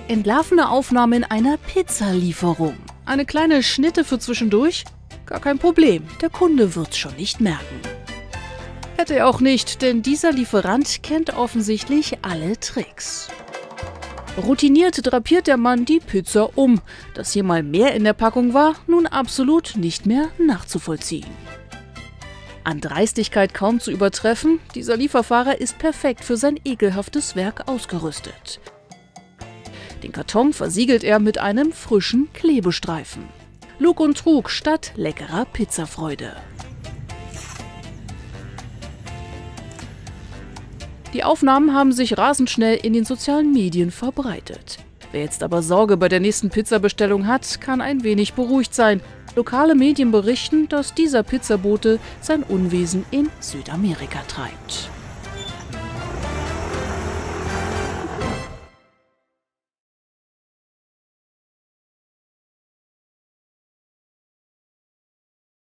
Entlarvende Aufnahme in einer Pizzalieferung. Eine kleine Schnitte für zwischendurch? Gar kein Problem, der Kunde wird's schon nicht merken. Hätte er auch nicht, denn dieser Lieferant kennt offensichtlich alle Tricks. Routiniert drapiert der Mann die Pizza um. Dass hier mal mehr in der Packung war, nun absolut nicht mehr nachzuvollziehen. An Dreistigkeit kaum zu übertreffen, dieser Lieferfahrer ist perfekt für sein ekelhaftes Werk ausgerüstet. Den Karton versiegelt er mit einem frischen Klebestreifen. Lug und Trug statt leckerer Pizzafreude. Die Aufnahmen haben sich rasend schnell in den sozialen Medien verbreitet. Wer jetzt aber Sorge bei der nächsten Pizzabestellung hat, kann ein wenig beruhigt sein. Lokale Medien berichten, dass dieser Pizzabote sein Unwesen in Südamerika treibt.